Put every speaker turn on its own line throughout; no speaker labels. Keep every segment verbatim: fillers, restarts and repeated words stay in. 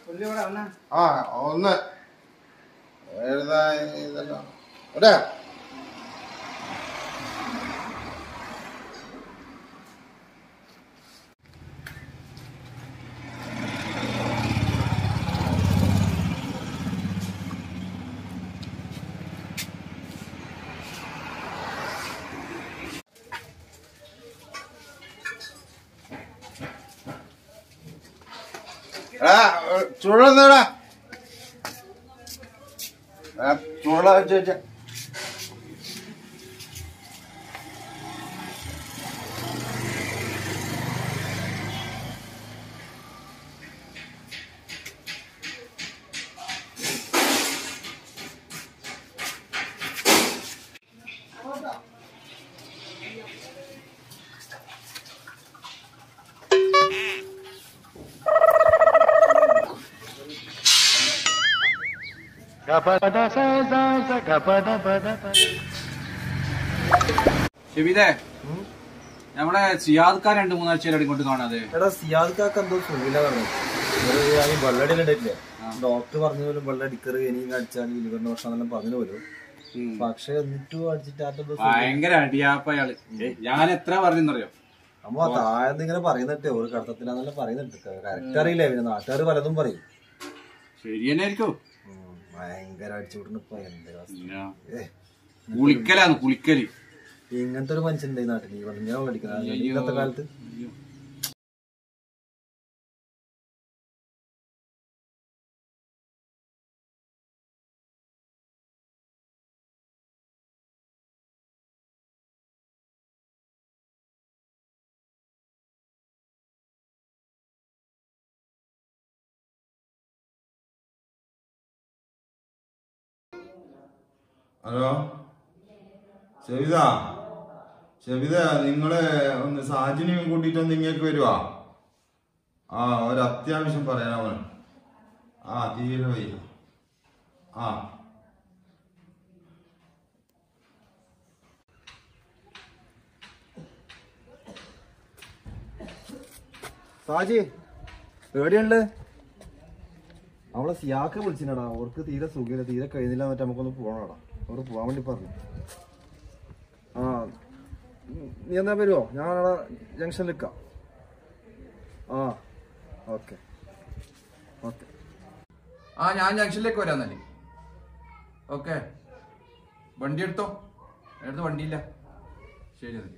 ആ ഒന്ന് എഴുതാ ഇതെല്ലാം ഒരാ ചുഴന്നേടാ ചുഴ വെച്ച് വെച്ച
ഷെബീദേ, നമ്മളെ സിയാദ്ക്കാർ രണ്ട് മൂന്നാഴ്ച ഇങ്ങോട്ട് കാണാതെ.
എടാ സിയാദ്ക്കാർക്ക് എന്തോ സുഖമില്ല പറഞ്ഞു. വെള്ളടിയിലില്ലേ ഡോക്ടർ പറഞ്ഞു പോലും വെള്ളടിക്കറ് ഇനിയും അടിച്ചാൽ ഇരുപത് വർഷം എന്നെല്ലാം പറഞ്ഞു പോലും. പക്ഷെ എന്നിട്ടും അടിച്ചിട്ട്
ഭയങ്കര അടിയാപ്പയാള്. ഞാൻ എത്ര പറഞ്ഞറിയോ
അമ്മ താഴെ ഇങ്ങനെ പറയുന്നിട്ടേ ഒരു കടത്തത്തിലാന്നെല്ലാം പറയുന്നുണ്ട്. കറക്റ്റ് അറിയില്ല, പിന്നെ നാട്ടുകാർ പലതും പറയും.
ശരി തന്നെയായിരിക്കും.
ഭയങ്കര അടിച്ചുവിടുന്നിപ്പോ എന്ത്
കുളിക്കലാന്ന് കുളിക്കല്.
ഇങ്ങനത്തെ ഒരു മനുഷ്യന്റെ നാട്ടിൽ ഈ ഇങ്ങനെ വെള്ളടിക്കുന്ന ഇന്നത്തെ കാലത്ത്.
ഹലോ ഷെബിത, ഷെബിത നിങ്ങള് ഒന്ന് സാജിനെയും കൂട്ടിട്ടൊന്ന് ഇങ്ങേക്ക് വരുവാ. ആ ഒരു അത്യാവശ്യം പറയാനാവൻ. ആ തീരെ വയ്യ. ആ
സാജി എവിടെയുണ്ട്? അവളെ സിയാക്ക വിളിച്ചിട്ടാ, അവർക്ക് തീരെ സുഖമില്ല, തീരെ കഴിയുന്നില്ല എന്നിട്ട് നമുക്കൊന്ന് പോകണടാ. അവർ പോകാൻ വേണ്ടി പറഞ്ഞു. ആ നീ എന്നാ വരുമോ? ഞാൻ അവിടെ ജംഗ്ഷനിൽ നിൽക്കാം. ആ ഓക്കെ ഓക്കെ.
ആ ഞാൻ ജംഗ്ഷനിലേക്ക് വരാന്നല്ലേ. ഓക്കെ, വണ്ടി എടുത്തോ. എടുത്ത് വണ്ടിയില്ല. ശരി അതെ.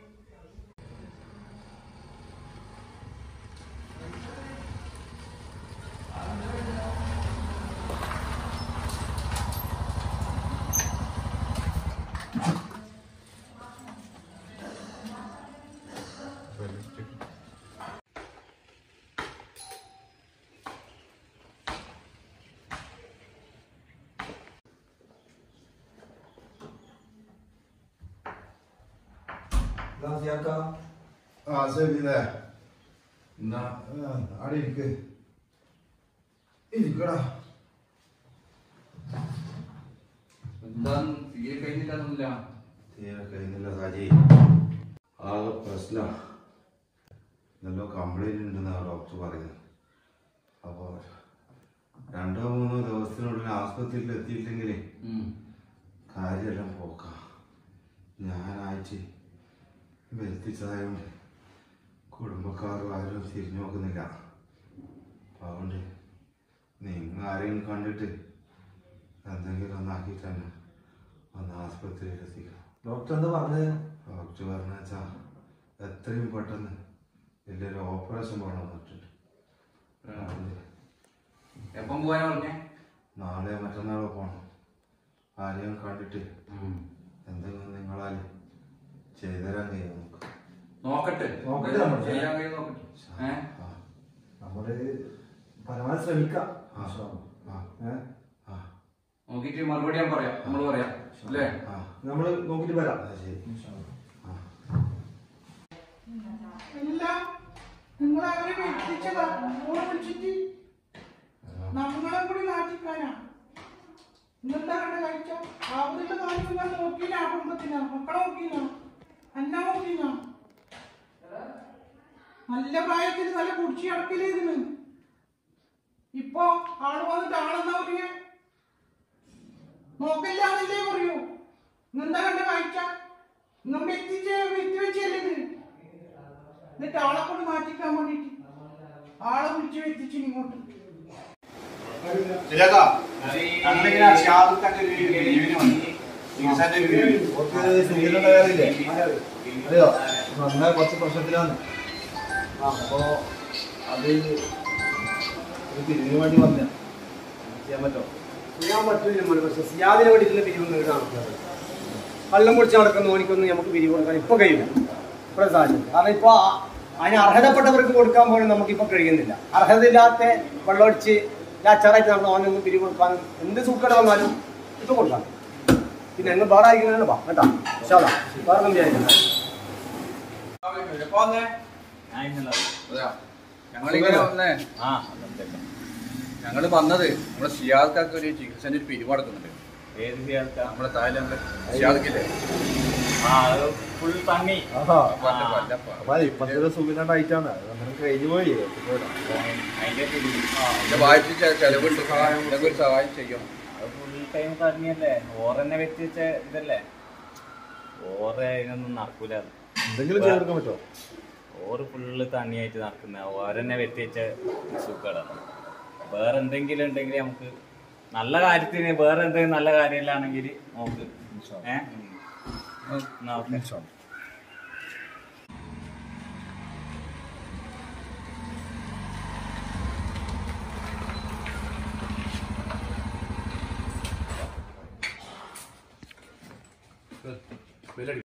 ആ ഷെബിത എന്നാ അവിടെ ഇരിക്ക്. ഇരിക്കടാ.
എന്താ തീരെ കഴിഞ്ഞില്ല?
തീരെ കഴിയുന്നില്ല സാജി, ആകെ പ്രശ്ന. നല്ല കംപ്ലൈന്റ് ഉണ്ടെന്നാണ് ഡോക്ടർ പറയുന്നത്. അപ്പൊ രണ്ടോ മൂന്നോ ദിവസത്തിനുള്ളിൽ ആസ്പത്രിയിൽ എത്തിയില്ലെങ്കിൽ കാര്യമെല്ലാം പോക്കാം. ഞാനാഴ്ച വരുത്തിച്ചതായോണ്ട് കുടുംബക്കാരും ആരും തിരിഞ്ഞു നോക്കുന്നില്ല. അതുകൊണ്ട് നിങ്ങൾ ആരെങ്കിലും കണ്ടിട്ട് എന്തെങ്കിലും ഒന്നാക്കിയിട്ട് തന്നെ ഒന്ന് ആസ്പത്രിയിൽ എത്തിക്കണം.
ഡോക്ടർ എന്താ പറഞ്ഞത്?
ഡോക്ടർ പറഞ്ഞ വെച്ചാ എത്രയും പെട്ടെന്ന് വലിയൊരു ഓപ്പറേഷൻ പോകണം പറഞ്ഞിട്ടുണ്ട്.
എപ്പം പോവാനാ പറഞ്ഞേ?
നാളെ മറ്റന്നാളോ പോകണം. ആരെയും കണ്ടിട്ട് എന്തെങ്കിലും നിങ്ങളാൽ ചെയ്തുതരാൻ കഴിയും. നമുക്ക്
നോക്കട്ടെ
നമ്മള് പരമാവധി ശ്രമിക്കാം.
നോക്കിട്ട് മറുപടി ഞാൻ പറയാം. നമ്മള് പറയാം അല്ലേ?
നമ്മള് നോക്കിട്ട് വരാം.
നിങ്ങൾ അവരെ വെട്ടിച്ചതാ വിളിച്ചിട്ട് നമ്മളെ കൂടി നാട്ടിക്കാനാ. ഇന്നെന്താ കണ്ട കഴിച്ച അവരുടെ കാര്യം ഞാൻ നോക്കിയില്ല. ആ കുടുംബത്തിനാ മക്കളെ നോക്കിയില്ല, അന്ന നോക്കിയില്ല. നല്ല പ്രായത്തിൽ നല്ല കുടിച്ചു കിടക്കലേന്ന്. ഇപ്പൊ ആള് വന്നിട്ട് ആളെന്നാ പറയേ നോക്കല്ലേ ആളില്ലേ പറയൂ ഇന്നെന്താ കണ്ട കാഴ്ച ഇങ്ങ എത്തിച്ച് എത്തി വെച്ചല്ലേ ഇത് എന്നിട്ട് ആളെ കൊണ്ട് മാറ്റിക്കാൻ വേണ്ടിട്ട് ആളെ വിളിച്ച് എത്തിച്ചു ഇങ്ങോട്ട്
അറിയോ അങ്ങനെ കുറച്ച് പ്രശ്നത്തിലാണ് അപ്പോ അത് പിരിവിന് വേണ്ടി വന്ന ചെയ്യാൻ പറ്റോ
ചെയ്യാൻ പറ്റില്ല പക്ഷെ സിയാദിനെ വേണ്ടിയിട്ടുള്ള പിരിവ് നടക്കുന്നത് കള്ളം പൊടിച്ച് നടക്കുന്ന ഓനിക്കൊന്നും നമുക്ക് പിരിവ് കൊടുക്കാൻ ഇപ്പൊ കഴിയില്ല ഇപ്പോഴത്തെ സാഹചര്യം കാരണം ഇപ്പൊ അതിന് അർഹതപ്പെട്ടവർക്ക് കൊടുക്കാൻ പോലും നമുക്കിപ്പോൾ കഴിയുന്നില്ല അർഹതയില്ലാത്ത വെള്ളമടിച്ച് അച്ചാറായിട്ട് നടന്ന ഓനൊന്നും പിരിവ് കൊടുക്കാനും എന്ത് സൂക്കേട് വന്നാലും ഇപ്പൊ കൊടുക്കാം പിന്നെ എങ്ങ് വേറെ ആയിരിക്കുന്നതാണ് വാ കേട്ടാ ശാലാ വേറെ ഒന്നും വിചാരിക്കുന്നത്
ഞങ്ങളിങ്ങനെ വന്നേ ഞങ്ങള് വന്നത് നമ്മുടെ സിയാദക്കാർക്ക് ഒരു ചികിത്സന്റെ ഒരു പിരിവ് നടക്കുന്നുണ്ട്.
ഏത് സിയാദക്കാ?
നമ്മുടെ തായ്ലൻഡ് സിയാദക്കില്ലേ
ഫുൾ തണ്ണി
ഇപ്പത്തെ സുഖിനായിട്ടാണ് കഴിഞ്ഞു പോയി
അതിന്റെ വായിച്ച ചെലവുണ്ട് ഇതൊക്കെ ഒരു സഹായം ചെയ്യണം.
ഫുൾ ടൈം തണ്ണിയല്ലേ ഓറന്നെ വെച്ച് ഇതല്ലേ ഓറ അതിനൊന്നും നടക്കൂല.
എന്തെങ്കിലും ചെയ്തെടുക്കാൻ പറ്റുമോ?
ഓറ് ഫുള്ള് തണ്ണിയായിട്ട് നടക്കുന്ന ഓരന്നെ വെത്തിവെച്ച സുഖമാണ്. വേറെ എന്തെങ്കിലും ഉണ്ടെങ്കിൽ നമുക്ക് നല്ല കാര്യത്തിന് വേറെ എന്തെങ്കിലും നല്ല കാര്യമില്ലാണെങ്കിൽ നോക്ക് ഏഹ്
വിലടി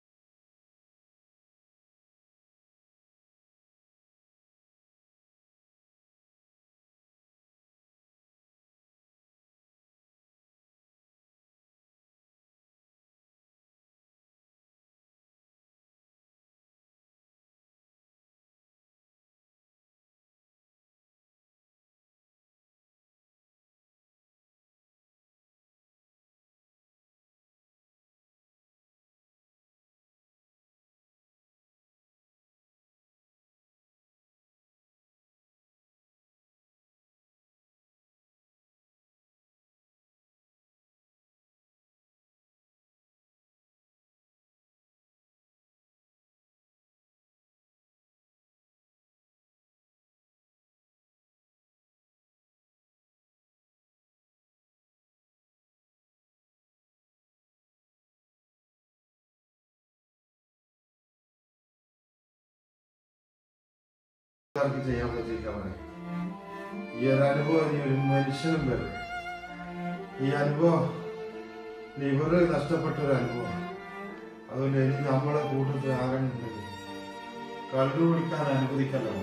ചെയ്യാൻ പറ്റില്ല. ഈ ഒരു അനുഭവം ഇനി ഒരു മനുഷ്യനും വരും. ഈ അനുഭവം ലിവർ നഷ്ടപ്പെട്ട ഒരു അനുഭവം. അതുകൊണ്ട് ഇനി നമ്മളെ കൂട്ടത്തിൽ ആകണമെന്നുണ്ടെങ്കിൽ കള്ളു കുടിക്കാൻ അനുവദിക്കല്ലോ.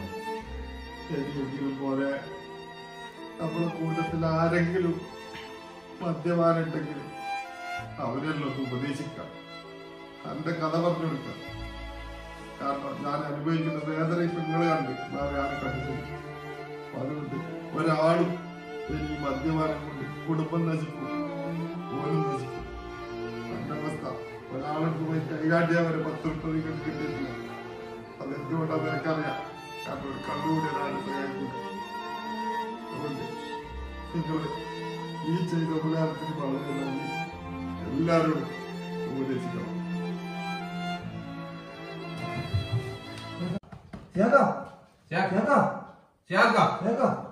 പോലെ നമ്മുടെ കൂട്ടത്തിൽ ആരെങ്കിലും മദ്യപാനം ഉണ്ടെങ്കിലും അവരെല്ലാം ഉപദേശിക്കാം, എന്റെ കഥ പറഞ്ഞു കൊടുക്കാം. കാരണം ഞാൻ അനുഭവിക്കുന്ന വേദന ഇപ്പൊ നിങ്ങളെ കണ്ട് വേറെ ആരും കണ്ടിട്ടില്ല. അതുകൊണ്ട് ഒരാളും ഈ മദ്യപാനം കൊണ്ട് കുടുംബം നശിക്കും, പോലും നശിക്കും. എന്റെ അവസ്ഥ ഒരാൾക്ക് പോയി കൈകാട്ടിയാൽ വരെ പത്ത് മുപ്പത് കിട്ടിയിട്ടില്ല. അതെന്തുകൊണ്ടാണ് എനിക്കറിയാം. കാരണം ഒരു കണ്ടുകൂടി ഒരാൾ സഹായിക്കില്ല. അതുകൊണ്ട് നിങ്ങൾ ഈ ചെയ്ത ഉപകാരത്തിന് വളരെ നന്ദി. എല്ലാവരോടും ഉപദേശിക്കണം.
Siaka,
Siaka,
siaka,
siaka.
siaka.